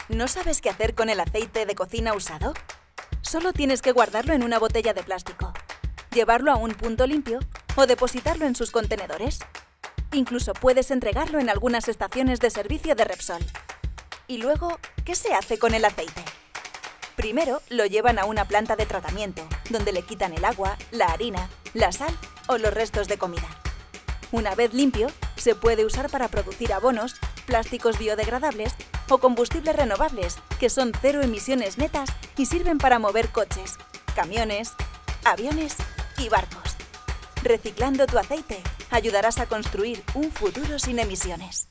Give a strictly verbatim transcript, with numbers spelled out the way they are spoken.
¿No sabes qué hacer con el aceite de cocina usado? Solo tienes que guardarlo en una botella de plástico, llevarlo a un punto limpio o depositarlo en sus contenedores. Incluso puedes entregarlo en algunas estaciones de servicio de Repsol. Y luego, ¿qué se hace con el aceite? Primero lo llevan a una planta de tratamiento, donde le quitan el agua, la harina, la sal o los restos de comida. Una vez limpio, se puede usar para producir abonos, plásticos biodegradables o combustibles renovables, que son cero emisiones netas y sirven para mover coches, camiones, aviones y barcos. Reciclando tu aceite, ayudarás a construir un futuro sin emisiones.